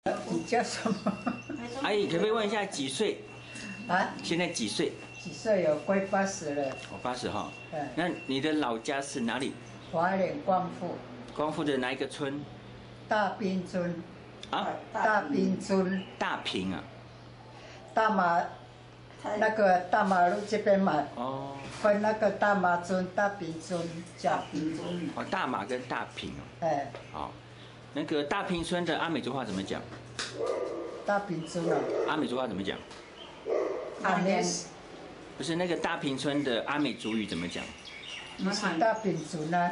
你叫什么？ 阿姨，可不可以问一下几岁？ 啊？ 现在几岁？ 几岁有快80了。 我80哈。 嗯。 那你的老家是哪里？ 花莲光复。 光复的哪一个村？ 大滨村。 啊？ 大滨村。 大坪啊。 那个大马路这边嘛。 哦。 分那个大马村、大滨村、小滨村。 哦，大马跟大坪哦。 哎。 好，那个大坪村的阿美族话怎么讲？ 大滨村哦。 阿美族话怎么讲？ 阿内。 不是那个大坪村的阿美族语怎么讲？ 不是大滨村啊。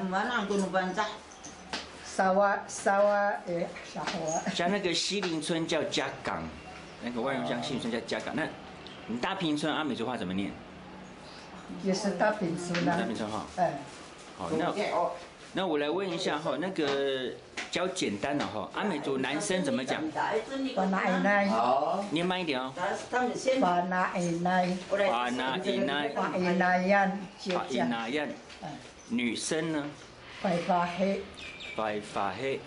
沙瓦诶，沙瓦。 像那个西林村叫嘉港，那个万荣乡西林村叫嘉港。那你大坪村阿美族话怎么念？ 也是大滨村啊。 大坪村哈。 哎。 好，那我来问一下哈，那个教简单的哈，阿美族男生怎么讲？ 巴拿伊奈。 念慢一点哦。 巴拿伊奈。 巴拿伊奈。 巴伊奈yan。 巴伊奈yan。女生呢？ 白发黑。 白发黑。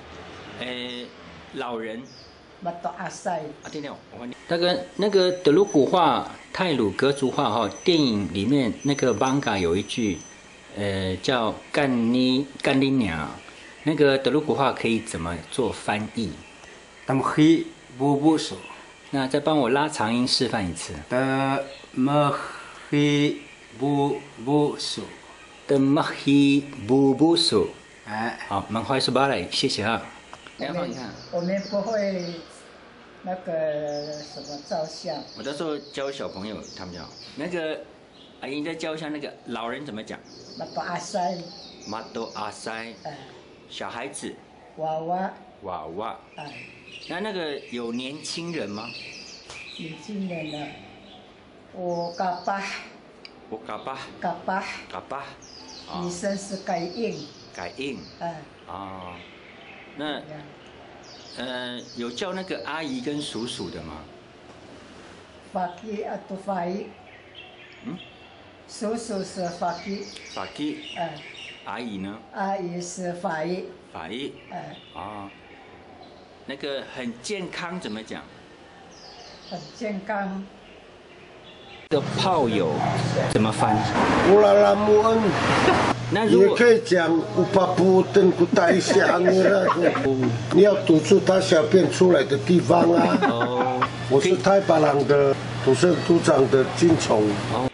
老人。 马多阿塞。 啊，听听我问你。那个德鲁古话、泰鲁格族话哈，电影里面那个 Vanga 有一句，叫干你娘，那个德鲁古话可以怎么做翻译？ 他们黑不不手。 那再帮我拉长音示范一次。 的么黑不不手。 的么黑不不手。 哎。 好，蛮快速巴来，谢谢啊。你看。 我们不会那个什么照相。 我到时候教小朋友他们讲那个阿姨再教一下那个老人怎么讲。 马多阿塞。 马多阿塞。小孩子。 娃娃。 娃娃。那个有年轻人吗？ 年轻人呢？我嘎巴。 我嘎巴。 嘎巴。 嘎巴。 女生是改印。 改印。那有叫那个阿姨跟叔叔的吗？ 法基啊，都法伊。叔叔是法基。 法基。阿姨呢？ 阿姨是法伊。 法伊。那个很健康怎么讲？ 很健康。 的炮友怎么翻？ 乌拉拉木恩。 那如果也可以讲乌巴布登古代下你要堵住他小便出来的地方啊。我是太巴朗的土生土长的金虫。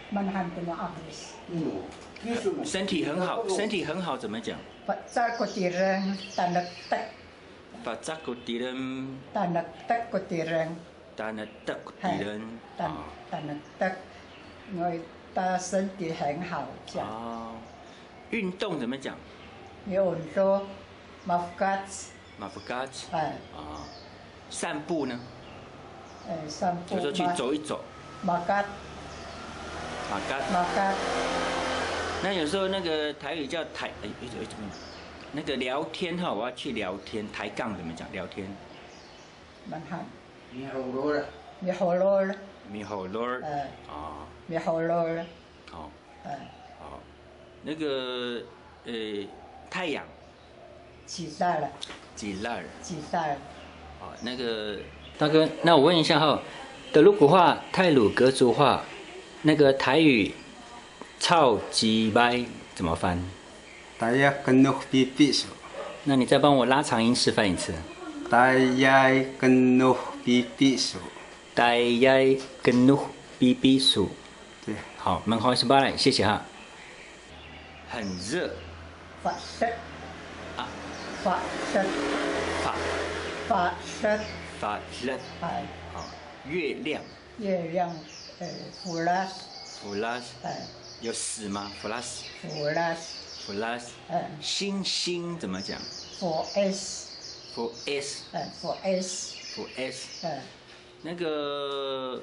身体很好，身体很好怎么讲？ 法扎古迪人，丹勒德。 法扎古迪人。 丹勒德古迪人。 丹勒德古迪人。 丹勒德，他身体很好，这样。 运动怎么讲？ 运动，马夫嘎子。 马夫嘎子。散步呢？ 散步。 有时候去走一走。 马嘎。 马嘎。 马嘎。 那有时候那个台语叫抬，那个聊天哈，我要去聊天，抬杠怎么讲？聊天。 蛮好。 你好罗了。 你好罗了。 你好罗。 你好罗了。 好。好。那个太阳。 起晒了。 起来了。 起晒了。 那个大哥，那我问一下哈，德鲁古话、泰鲁格族话，那个台语“操鸡掰”怎么翻？ 大家跟努比比手。 那你再帮我拉长音示范一次。 大家跟努比比手。 大家跟努比比手。 对。 好，蛮好，是巴来，谢谢哈。很热。 法式。法式。法式。 法式。好，月亮。 月亮，弗拉斯。 弗拉斯。有死吗？弗拉斯。 弗拉斯。 弗拉斯。星星怎么讲？ 佛 S。 佛 S。 佛 S。 佛 S。那个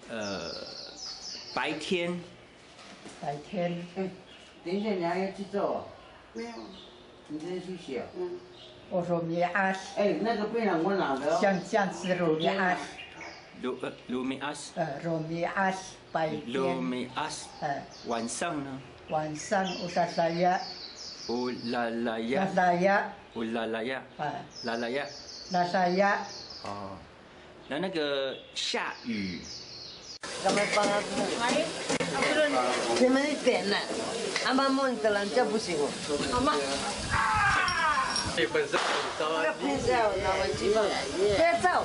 白天。 白天。 等一下，你还要去做？没有。你在休息啊？ 我说米阿斯。 那个被人我拿的。 像这样子罗米阿斯。 罗米阿斯。 罗米阿斯白天。 罗米阿斯。晚上呢？ 晚上乌拉拉亚。 乌拉拉亚。 拉拉亚。 乌拉拉亚。拉拉亚。 拉拉亚。 哦，那个下雨。 你们一点呢？阿妈梦的人就不行哦。阿妈。你本身不知道，那我记得。别走。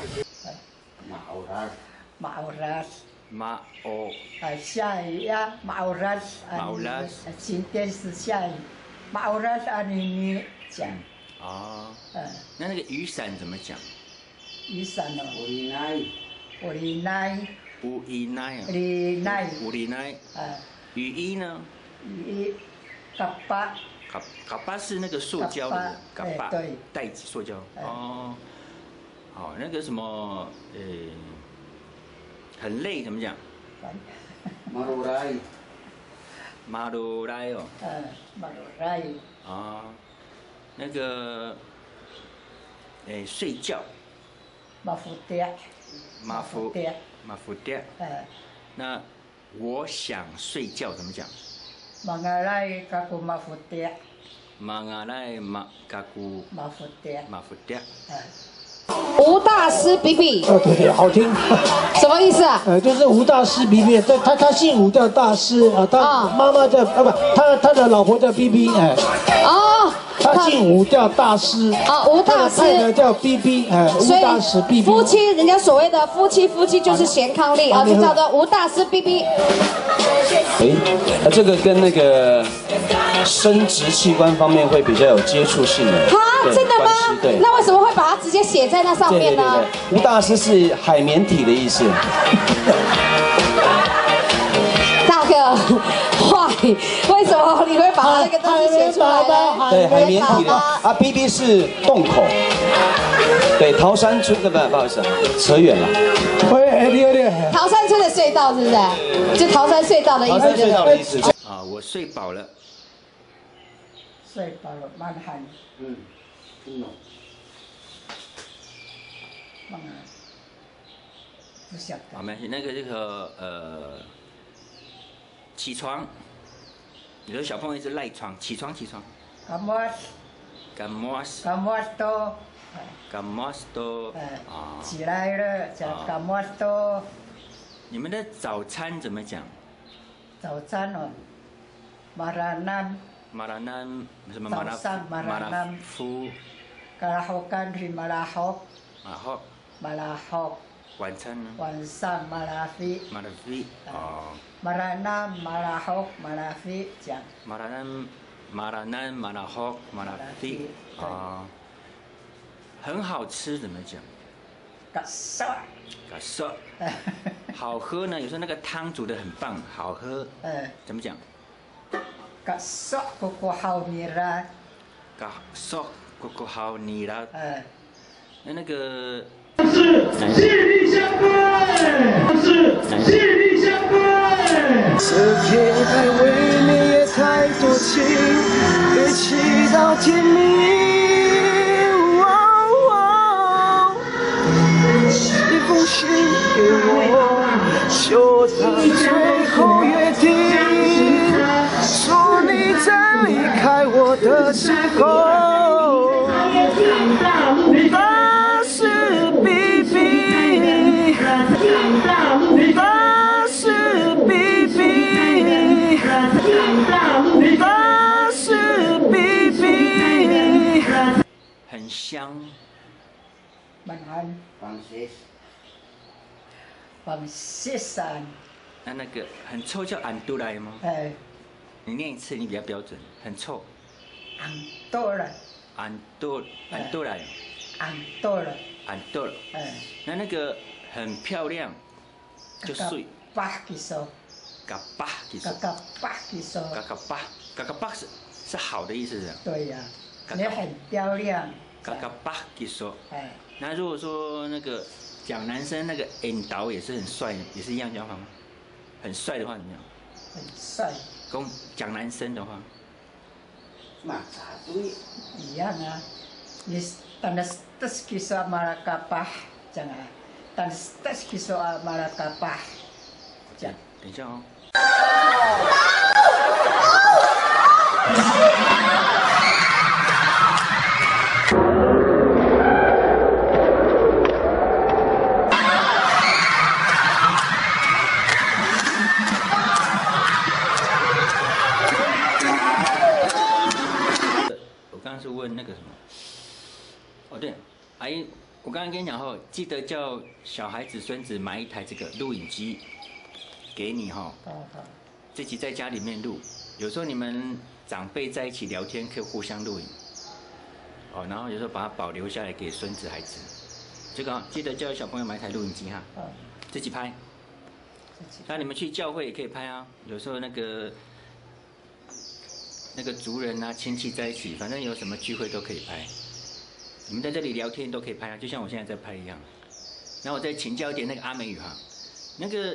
下雨呀，Mauras，今天是下雨，Mauras按你讲。 哦。那个雨伞怎么讲？ 雨伞哦。 乌衣奈啊。乌里奈。雨衣呢？ 雨衣，嘎巴。 嘎巴是那个塑胶的，嘎巴对， 袋子塑胶。哦。好，那个什么，很累怎么讲？ 马鲁来。 马鲁来哦。 马鲁来。 啊，那个，睡觉。 马福爹。 马福爹。那我想睡觉怎么讲？ 马nga来卡古马福爹。 马nga来马卡古。 马福爹。 吴大师比比， 对，好听。 什么意思啊？ 就是吴大师比比，他姓吴叫大师啊，他妈妈叫他的老婆叫 BB 哦， 他姓吴叫大师。 吴大师。 太太叫 BB 吴大师 BB。 夫妻，人家所谓的夫妻就是贤伉俪就叫做吴大师 BB。 这个跟那个生殖器官方面会比较有接触性的。 真的吗？ 对。 那为什么会把它直接写在那上面呢？ 吴大师是海绵体的意思。 大哥，坏，为什么你会把那个东西写出来呢？ 对，海绵体的。BB 是洞口。对，桃山村不好意思，扯远了。 桃山村的隧道是不是？就桃山隧道的意思。桃山隧道的意思。 我睡饱了。 睡饱了，蛮寒。不晓得。 没关系，这个起床，有的小朋友一直赖床，起床。Kamuas。 起来了，叫 Kamuas。 你们的早餐怎么讲？ 早餐哦，Maranan。 什么？ 早上 Maranan。Karahokan di Malahok。Malahok。 晚餐呢？ 晚上 Malafi。Maranan Malahok Malafi 讲。 Maranan Malahok Malafi。很好吃怎么讲？Kasar。好喝呢？有时候那个汤煮得很棒，好喝。怎么讲 ？Kasar kukuhau nira。 Kasar kukuhau nira。那个。 是力相对，是力相对。这片海未免也太多情，别祈祷天明。一封信给我，就当最后约定，说你在离开我的时候。大师比比，大师比比，大师比比， 很香。 Pangsisan。 那个很臭叫安杜来吗？你念一次，你比较标准。很臭。 安杜来。 安杜来。安杜来。那个很漂亮，就睡。 巴吉索。 嘎巴吉索。嘎巴是好的意思是？ 对呀。你很漂亮。 嘎巴吉索。那如果说那个讲男生那个引导也是很帅，也是一样讲法吗？很帅的话怎么样？ 很帅。 讲男生的话， 一样啊。你tanda stes kisah marakapah jangan tanda stes kisah marakapah 讲。 等一下哦。 刚跟你讲哈，记得叫小孩子、孙子买一台这个录影机给你哈，自己在家里面录。有时候你们长辈在一起聊天，可以互相录影。哦，然后有时候把它保留下来给孙子、孩子。这个记得叫小朋友买一台录影机哈，自己拍。那你们去教会也可以拍啊，有时候那个族人啊、亲戚在一起，反正有什么聚会都可以拍。你们在这里聊天都可以拍啊，就像我现在在拍一样。然后我再请教一点那个阿美语哈，那个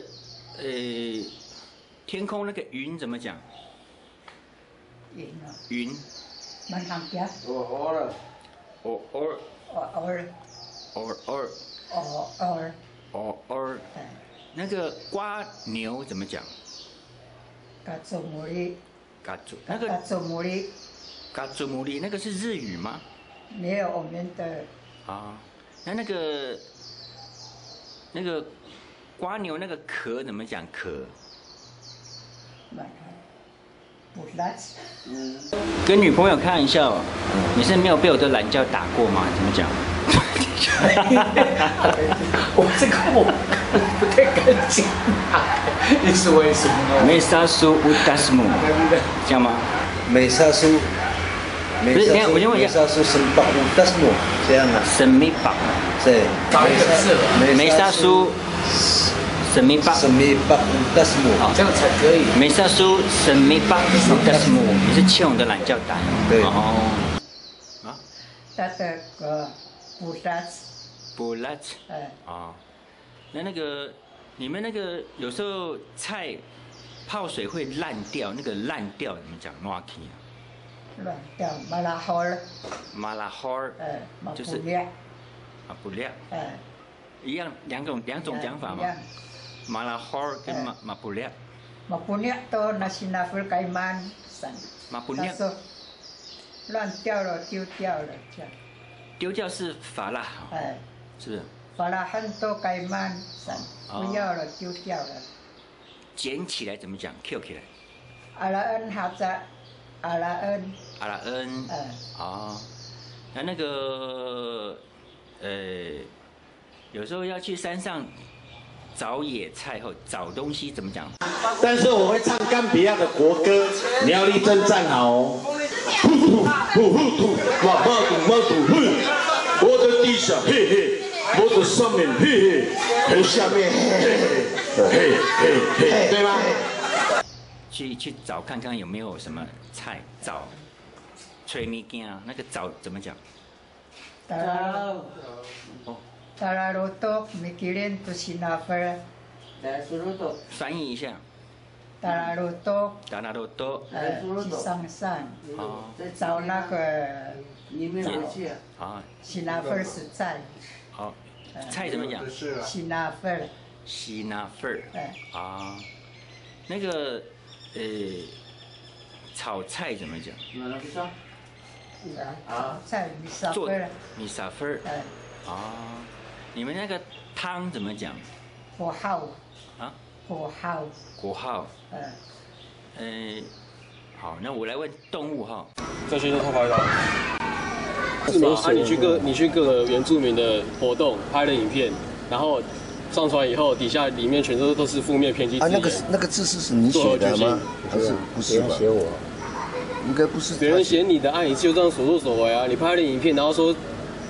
天空那个云怎么讲？ 云啊。 云。 มันทำเปียก那个瓜牛怎么讲？ 嘎祖母里。 嘎祖那个。嘎祖母里。嘎祖母里那个是日语吗？ 没有，我们的。 啊，那个瓜牛那个壳怎么讲？壳。跟女朋友开玩笑，你是没有被我的懒觉打过吗？怎么讲？ 我这个我不太敢讲，你是为什么？ 梅萨苏乌达斯姆，这样吗？ 梅萨苏， 不是，等下我先问一下。 梅萨苏什巴乌达斯姆，这样啊？ 什么巴？ 对， 找一个字了。 梅萨苏。什么巴？ 什么巴乌达斯姆， 好，这样才可以。 梅萨苏什么巴乌达斯姆，你是欠我的懒觉打。 对。 哦。啊？ 他的个布拉兹。 布拉兹。哦。那个你们那个有时候菜泡水会烂掉，那个烂掉怎么讲？烂去啊？ 烂掉，马拉哈尔。 马拉哈尔。就是。啊，不亮。一样，两种讲法嘛。马拉哈尔跟马布列。 马布列都那是那份盖曼山。 马布列。 乱掉了，丢掉了，这样。 丢掉是法拉。是不是？ 法拉很多盖曼山，不要了，丢掉了。 捡起来怎么讲 ？Q 起来。 阿拉恩哈扎，阿拉恩。 阿拉恩。哦，那个有时候要去山上找野菜或找东西，怎么讲？ 但是我会唱甘比亚的国歌，你要立正站好哦。我的地上嘿嘿，我的上面嘿嘿，我下面嘿嘿，对吗？ 去找看看有没有什么菜，找吹米羹啊，那个找怎么讲？ Tararutok mikirin to sinafar. 翻译一下。 Tararutok。 去上山。找那个。sinafar 是菜。 好，菜怎么讲 ？sinafar。 sinafar。啊，那个炒菜怎么讲？ 菜米沙粉。啊，你们那个汤怎么讲？ 国号。 啊？ 国号。 国号。好，那我来问动物哈。 在学校偷拍的。是吗？你去各个原住民的活动拍了影片，然后上传以后，底下里面全都是负面偏激字眼。 那个字是你写的吗？不是吧？ 写我。应该不是。 别人写你的，你就这样所作所为啊！你拍了影片，然后说。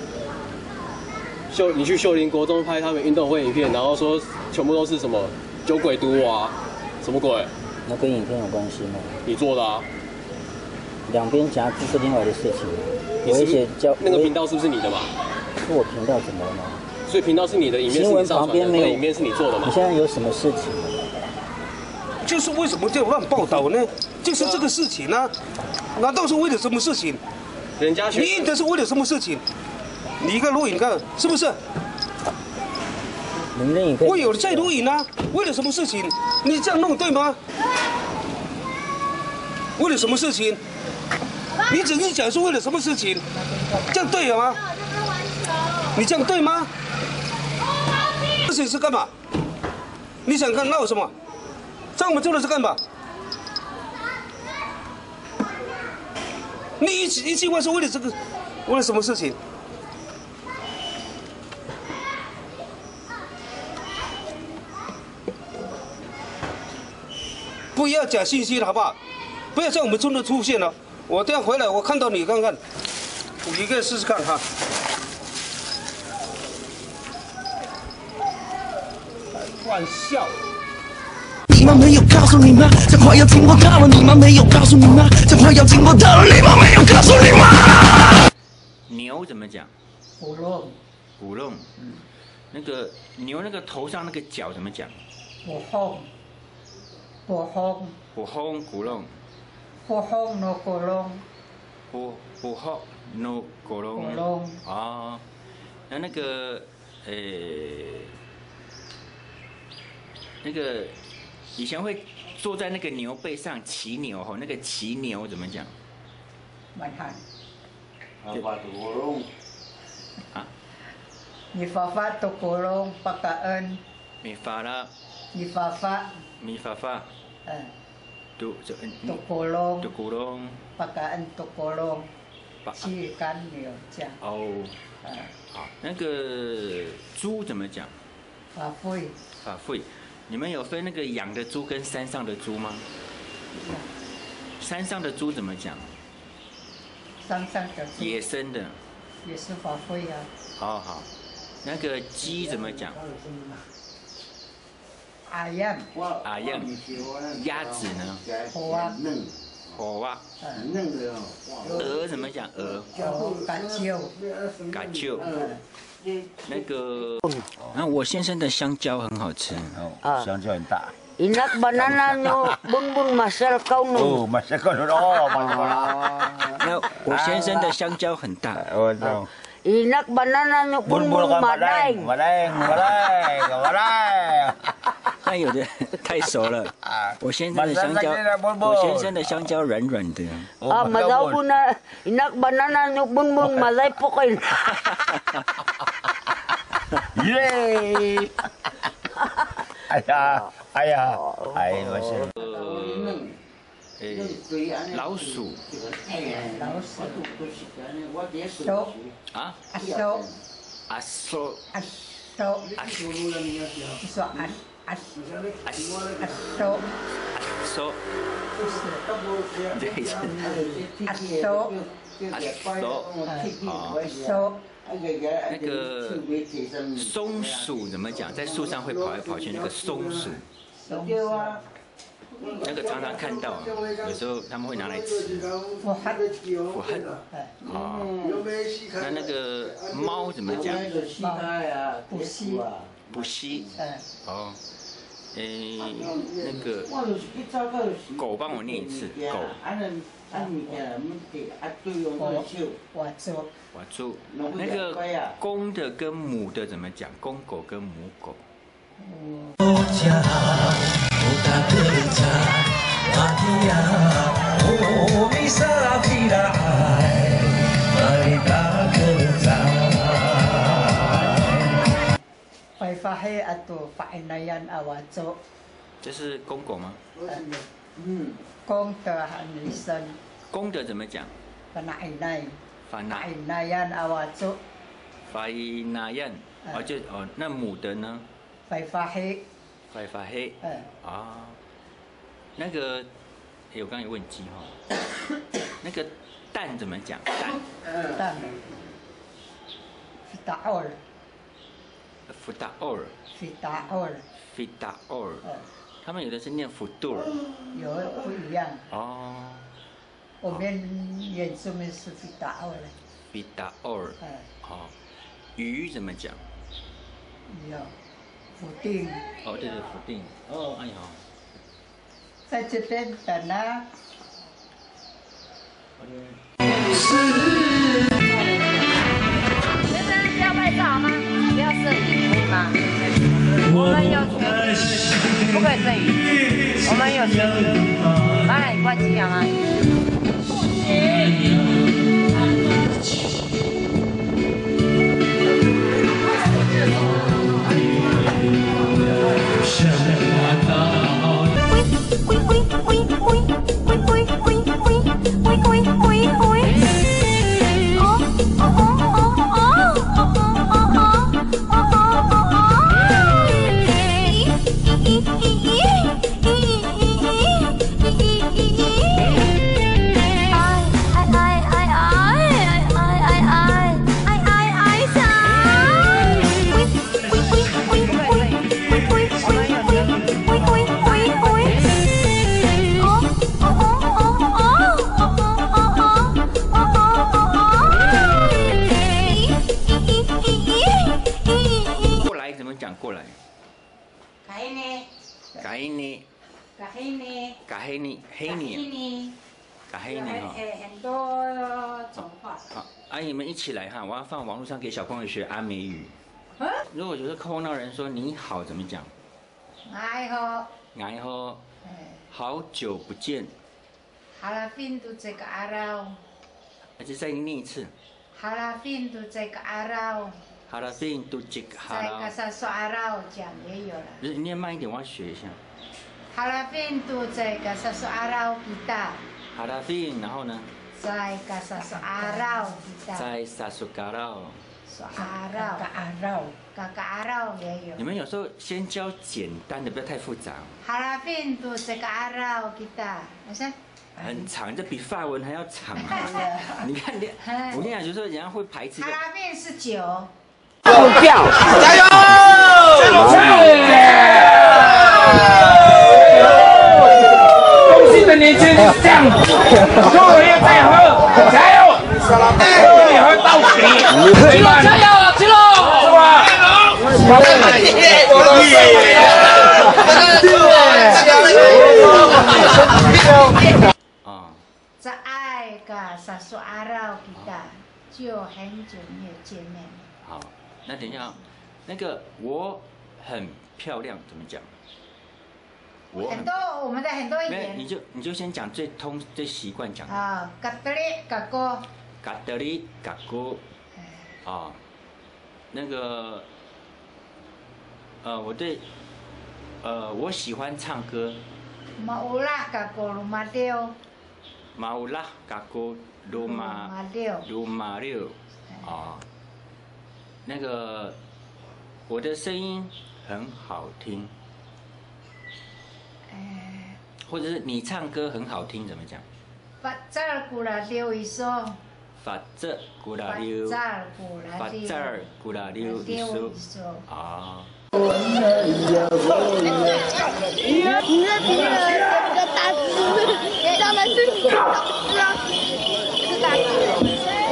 你去秀林国中拍他们运动会影片，然后说全部都是什么酒鬼毒我啊，什么鬼？ 那跟影片有关系吗？ 你做的啊。 两边夹击是另外的事情。 我一些叫那个频道是不是你的嘛？ 是我频道怎么了吗？ 所以频道是你的，影片是你上传的，那个影片是你做的嘛？ 你现在有什么事情？ 就是为什么这样乱报道呢？就是这个事情呢、难道是为了什么事情？ 人家你印的是为了什么事情？你一个录影看是不是？我有在录影啊，为了什么事情？你这样弄对吗？为了什么事情？你只是讲是为了什么事情？这样对了吗？你这样对吗？事情是干嘛？你想看闹什么？这我们做的是干嘛？你一句话是为了这个，为了什么事情？ 不要假信息了，好不好？不要在我们村子出现了。我等下回来，我看到你看看，你可以试试看哈。玩笑。 你们没有告诉你吗？这话要听我到了，你们没有告诉你吗？这话要听我到了，你们没有告诉你吗？ 牛怎么讲？ 鼓弄。 鼓弄。那个牛那个头上那个角怎么讲？ 鼓轰。鼓轰。 鼓轰鼓弄。 鼓轰 no 鼓弄。 鼓轰 no 鼓弄。 鼓弄。 哦，那个那个以前会坐在那个牛背上骑牛吼，那个骑牛怎么讲？ 蛮汉。 啊？ 你发发都鼓弄pakaan。 米发啦。 你发发。 米发发。都鼓弄。 都鼓弄。 pakaan 都鼓弄。骑干牛这样。 哦。好，那个猪怎么讲？ 法会。 法会。你们有分那个养的猪跟山上的猪吗？山上的猪怎么讲？ 山上的猪。 野生的。 也是法会啊。 好，那个鸡怎么讲？ 阿样。 阿样。鸭子呢？ 火蛙。 火蛙。鹅怎么讲？鹅。 嘎啾。 嘎啾。那个，我先生的香蕉很好吃， 香蕉很大。 Inak banana nyo bunbun masal kau no. masal kau no. 那我先生的香蕉很大。 Inak banana nyo bunbun madeng. 那有的太熟了。我先生的香蕉软软的。 Madaw po na inak banana nyo bunbun malay po kayo. 耶！哎呀，我是老鼠。 手。 啊？ 手。 阿手。 手。说手。 手。对， 手。手。 那个松鼠怎么讲？在树上会跑来跑去，那个松鼠。那个常常看到，有时候他们会拿来吃。 腐汉。 那个猫怎么讲？ 不吸。 不吸。哦。那个狗帮我念一次，狗。我猪。那个公的跟母的怎么讲？公狗跟母狗。这是公狗吗？ 公的和女生。 公的怎么讲？ 法奈那母的呢？ 法黑。 那个，我刚刚有问鸡哈。那个蛋怎么讲？ 蛋。 Fitaor。他们有的是念futur。 有不一样。 哦。 我们原住民是fitaor。 鱼怎么讲？ 有。否定。 对，否定。哎呀。 在这边等啊。 先生，不要拍照好吗？不要摄影，可以吗？我们有权利，不可以摄影。我们有权利。当然，你关机好吗？不行。 讲过来。 卡黑呢？ 嘎黑呢？ 嘎黑呢？ 嘎黑呢？黑呢？嘎黑呢？哈。 很多种话。 好，阿姨们一起来哈，我要放网络上给小朋友学阿美语。如果就是碰到人说你好怎么讲？ 哎好。 哎好。好久不见。 Halafin tu cek araw。 而且再念一次。 Halafin tu cek araw。 Halafin tu cek araw。 在Kasaso araw讲也有了。 不是，你念慢一点，我要学一下。 Halafin tu cek Kasaso araw kita。Halafin， 然后呢？ 在Kasaso araw kita。 在Sasu Karau。 Kakak araw也有。 你们有时候先教简单的，不要太复杂。 Halafin tu cek araw kita。 很长，这比法文还要长。你看，我跟你讲，有时候人家会排斥。 哈拉面是酒。 不掉，加油！恭喜的年轻人这样，所有再喝，加油！你喝到底，可以吗？加油，起喽！是吧？ 在爱个Sasu araw kita， 就很久没有见面了。 好，那等一下，那个我很漂亮怎么讲？ 很多我们的很多语言。 你就先讲最习惯讲的。 啊，Kateri Kako。 Kateri Kako。啊，那个我喜欢唱歌。 Maulah Kako Lumadio。Maulah Kako Lumadio。啊，那个我的声音很好听。或者是你唱歌很好听，怎么讲？ 发扎古拉溜一首。 发扎古拉溜。发扎古拉溜一首。啊。 你的比较大只，将来是你的大只啊，是大只。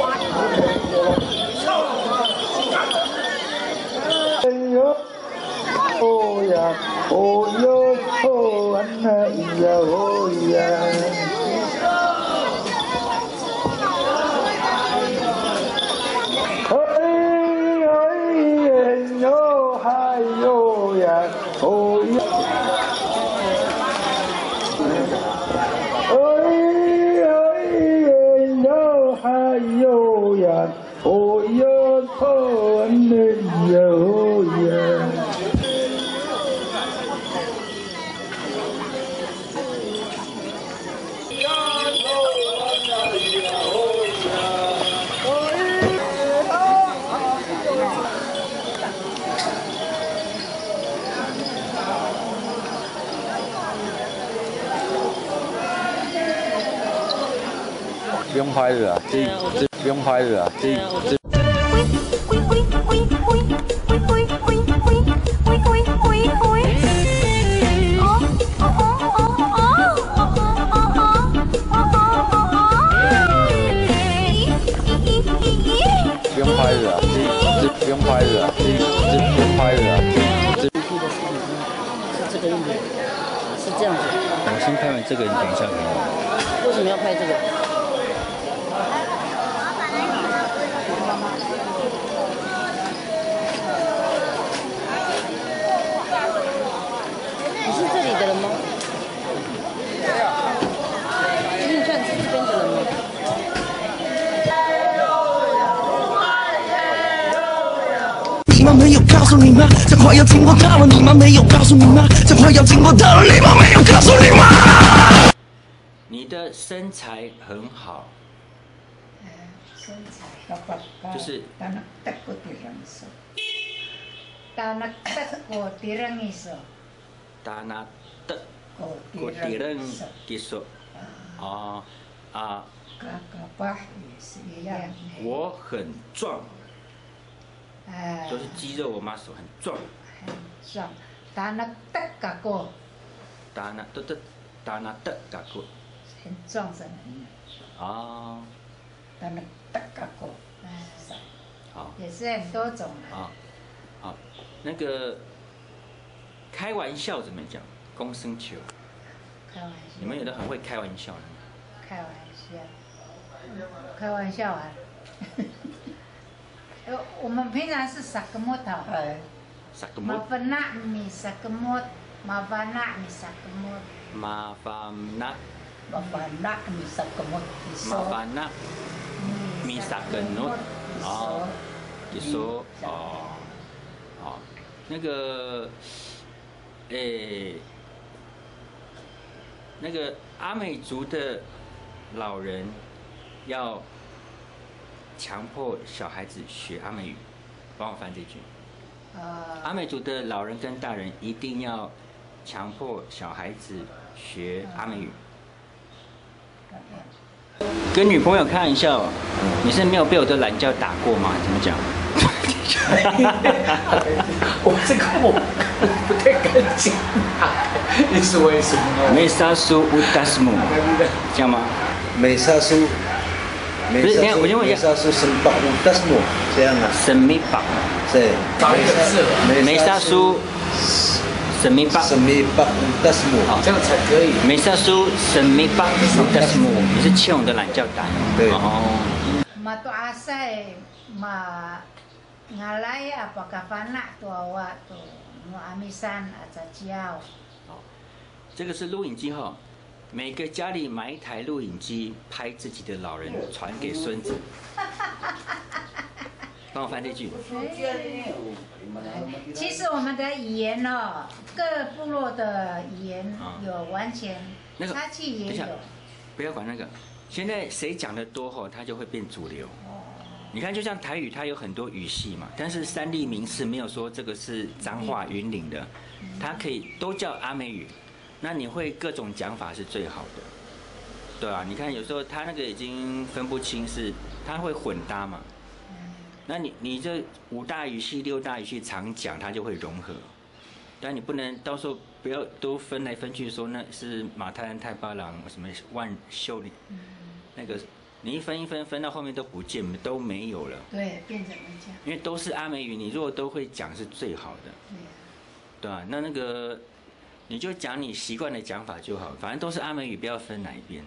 哦呀，哦哟，哦安呐咿呀哦呀。哎哎哟嗨哟呀，哦呀。哎哎哟嗨哟呀，哦哟，哦安呐咿呀哦呀。 不用拍的啊，这不用拍的啊，这。不用拍的啊，这不用拍的啊，这不用拍的啊，这。 是这个影片，是这样子。 我先拍完这个，你等一下可以。 为什么要拍这个？你是这里的人吗？你算是这边的人吗？ 你们没有告诉你吗？这话要经过他了，你们没有告诉你吗？这话要经过他了，你们没有告诉你吗？ 你的身材很好。 身材就是。 Tanak tekut dirang iso. Tanak tekut dirang iso. Tanak tekut dirang iso. 哦啊。 Kakapah也是一样。 我很壮。都是肌肉，我妈手很壮。 很壮。Tanak tekut. Tanak tekut. 很壮的人。 哦。 Tanak tekut. 好。 也是很多种啊。 好，那个开玩笑怎么讲？公生球。 开玩笑。 你们有的很会开玩笑的。 开玩笑。开玩笑啊。我们平常是sakemut tau. Sakemut. Mafana mi sakemut, mafana mi sakemut. Mafana. Mafana mi sakemut. Mafana mi sakemut. 哦，你说哦，好，那个，那个阿美族的老人要强迫小孩子学阿美语，帮我翻这句。阿美族的老人跟大人一定要强迫小孩子学阿美语。跟女朋友开玩笑，你是没有被我的懒觉打过吗？怎么讲？ 我这个我不太敢讲，你是为什么？ 梅沙苏乌达斯姆，这样吗？ 梅沙苏， 不是，等下我先问一下， 梅沙苏什巴乌达斯姆，这样啊？ 什米巴， 对， 梅沙苏。什米巴乌达斯姆， 这样才可以。 梅沙苏什米巴乌达斯姆，你是欠我的懒觉打。 对。 哦。 Ma tu asai ma ngalai apa kafana tu awak tu nu amisan aja jiao。 这个是录影机哈，每个家里买一台录影机，拍自己的老人，传给孙子。帮我翻这句。 其实我们的语言哦，各部落的语言有完全差距也有。 不要管那个，现在谁讲的多吼，它就会变主流。你看，就像台语，它有很多语系嘛，但是三立名士没有说这个是彰化云林的，它可以都叫阿美语。那你会各种讲法是最好的，对啊，你看有时候他那个已经分不清是，他会混搭嘛。那你这5大语系、6大语系常讲，它就会融合。但你不能到时候不要都分来分去，说那是马太人、太巴郎什么万秀里，那个你一分到后面都不见，都没有了。 对，变怎么讲？ 因为都是阿美语，你如果都会讲是最好的。对啊，那个你就讲你习惯的讲法就好，反正都是阿美语，不要分哪一边。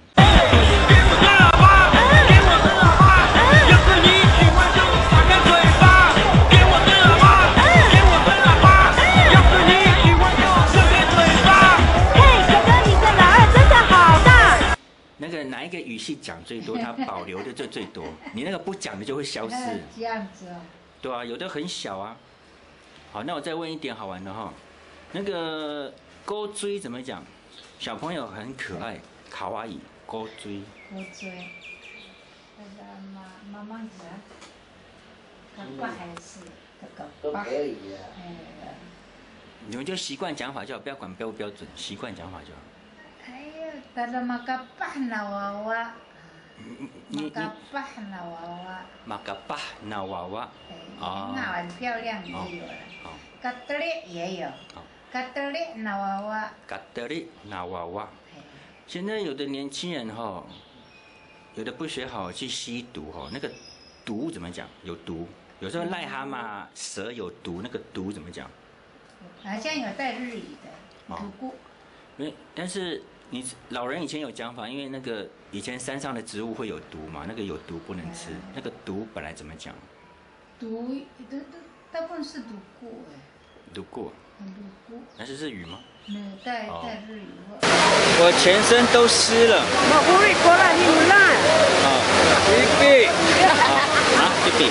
那个哪一个语系讲最多，它保留的就最多。你那个不讲的就会消失。 这样子哦。 对啊，有的很小啊。好，那我再问一点好玩的哈。那个勾追怎么讲？小朋友很可爱，卡哇伊，勾追。 勾追。那个妈妈讲，爸还是都可以啊。 你们就习惯讲法就好，不要管标不标准，习惯讲法就好。 Tada makapah na wawa. Makapah na wawa. Makapah na wawa. 那很漂亮也有了。Katri 也有。Katri na wawa. Katri na wawa. 现在有的年轻人哈，有的不学好去吸毒哈，那个毒怎么讲？有毒。有时候癞蛤蟆、蛇有毒，那个毒怎么讲？ 好像有带日语的。毒菇。 但是。你老人以前有讲法，因为那个以前山上的植物会有毒嘛，那个有毒不能吃。那个毒本来怎么讲？ 毒大部分是毒菇哎。 毒菇。 毒菇。 那是日语吗？ 没有带日语。 我全身都湿了。 我不会过来，你不来。 比比。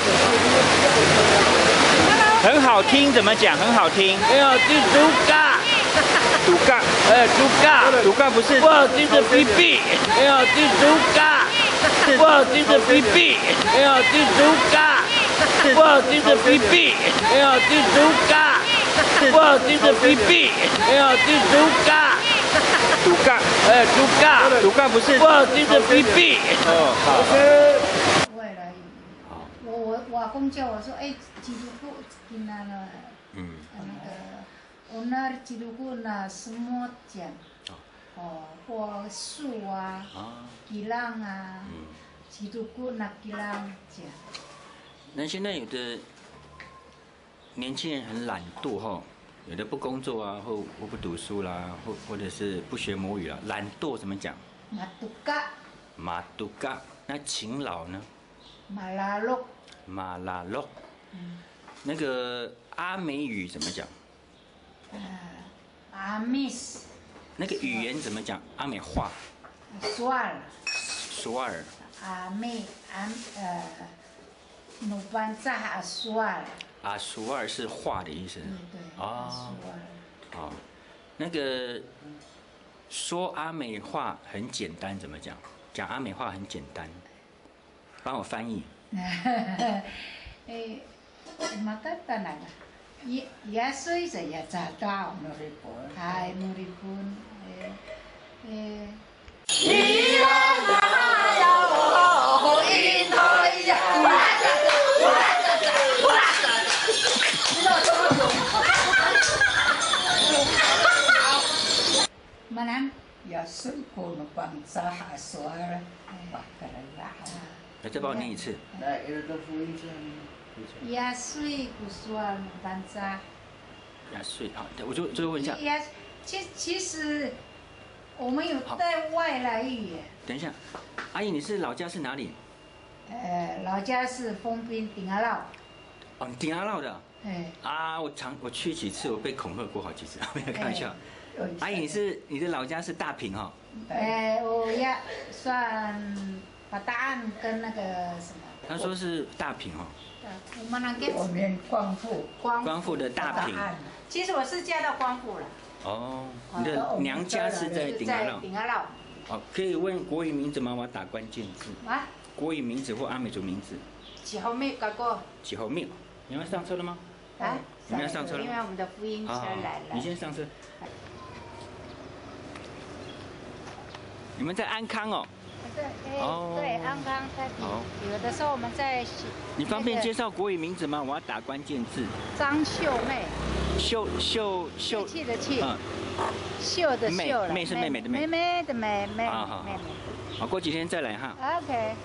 很好听，怎么讲？很好听。 哎呦，这猪嘎。 独杠，独杠不是。 哇，这是 BB， 哎呀，这猪嘎。哇，这是 BB， 哎呀，这猪嘎。哇，这是 BB， 哎呀，这猪嘎。哇，这是 BB， 哎呀，这猪嘎。 独杠，独杠不是。 哇，这是 BB。 哦，好。 外来语。我阿公叫我说，哎，基督徒今天呢，那个。Onar ciduku na semut讲，或树啊，kilang啊，ciduku na kilang讲。 那现在有的年轻人很懒惰哈，有的不工作啊，或不读书啦，或者是不学母语啦，懒惰怎么讲？ 马杜嘎。 马杜嘎。那勤劳呢？ 马拉洛。 马拉洛。那个阿美语怎么讲？ 阿密斯。 那个语言怎么讲？阿美话。 苏尔。 苏尔。 阿美努班扎阿苏尔。 阿苏尔是话的意思。 对。 哦。好，那个说阿美话很简单，怎么讲？讲阿美话很简单，帮我翻译。 Makata naga. Ya soy saya cakap meripun. Hai meripun. Mana? Ya soy kono bangsa Aswar. 再帮我念一次。 亚岁古说班扎。 亚岁好，我就最后问一下。 其实我们有带外来语。 等一下，阿姨，你是老家是哪里？ 老家是丰滨顶阿绕。 哦，你顶阿绕的。 哎。 啊，我去几次，我被恐吓过好几次，没有开玩笑。阿姨，你的老家是大坪哈？ 我也算把答案跟那个什么。 他说是大坪哦。 我们光复的大坪。 其实我是嫁到光复了。 哦，你的娘家是在顶阿绕。 顶阿绕。 好，可以问国语名字吗？我要打关键字。 啊？ 国语名字或阿美族名字。 几号没搞过？ 几号没？你们要上车了吗？ 啊？ 你们要上车了？ 因为我们的福音车来了。 你先上车。你们在安康哦。 对，安康太平。有的时候我们在。 你方便介绍国语名字吗？我要打关键字。 张秀妹。 秀。 气的气。秀的秀了。 妹是妹妹的妹。 妹妹的妹妹。 好。好，过几天再来哈。 OK。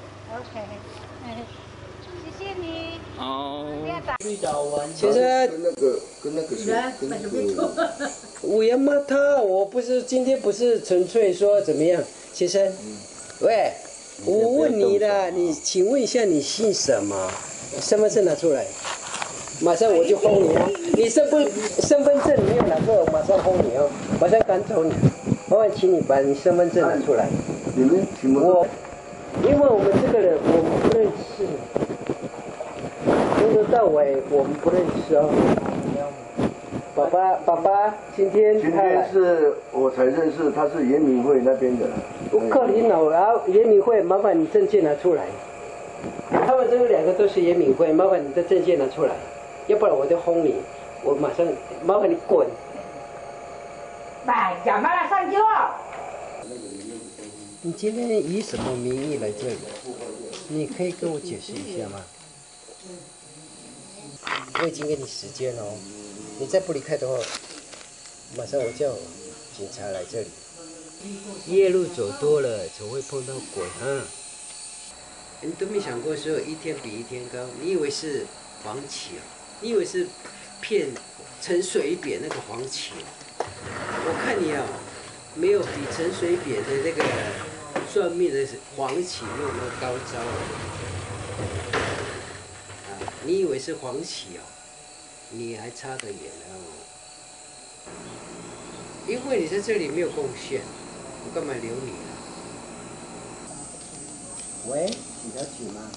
谢谢你。 哦。 绿岛湾。其实跟那个我要骂他，我不是今天不是纯粹说怎么样，先生。喂，我问你啦，你请问一下你姓什么？身份证拿出来，马上我就轰你哦！你身份证没有拿出来，我马上轰你哦，马上赶走你。麻烦请你把你身份证拿出来。因为我们这个人我们不认识，从头到尾我们不认识哦。爸爸，今天是我才认识，他是延明会那边的。 克林老，然后延明会，麻烦你证件拿出来。他们这两个都是延明会，麻烦你的证件拿出来，要不然我就轰你，我马上麻烦你滚。 来，讲吧了，上去了。 你今天以什么名义来这里？你可以跟我解释一下吗？我已经给你时间了哦。你再不离开的话，马上我叫警察来这里。夜路走多了，总会碰到鬼哈。你都没想过说一天比一天高？你以为是黄芪啊？你以为是骗陈水扁那个黄芪？我看你啊，没有比陈水扁的那个算命的黄芪没有那么高招啊！你以为是黄芪哦？你还差得远哦，因为你在这里没有贡献，我干嘛留你啊？喂，几条曲吗？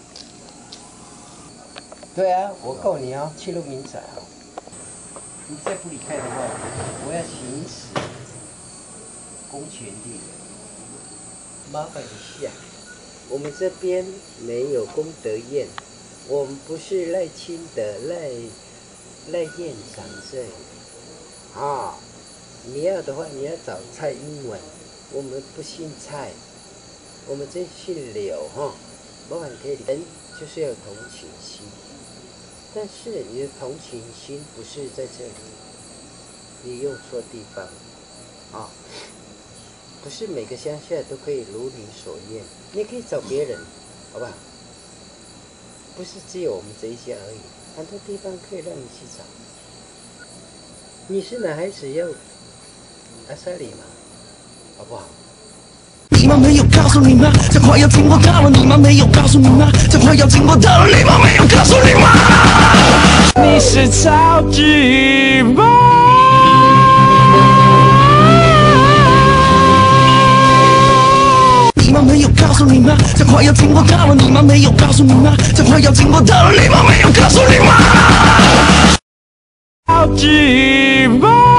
对啊，我告你啊，泄露民宅啊！你再不离开的话，我要行使公权力。麻烦一下，我们这边没有功德院，我们不是赖清德赖院长这里啊，你要的话你要找蔡英文，我们不姓蔡，我们这姓柳哈，麻烦可以，人就是要有同情心，但是你的同情心不是在这里，你用错地方啊，不是每个乡下都可以如你所愿，你可以找别人，好不好？不是只有我们这一家而已。 很多地方可以让你去找。你是男孩子要阿塞里嘛，好不好？ 你们没有告诉你吗？这话要听我到了，你们没有告诉你吗？这话要听我到了，你们没有告诉你吗？你是超级棒。你们没有告诉你吗？这话要听我到了，你们没有告诉你吗？这话要听我到了，你们没有告诉你吗？超级棒。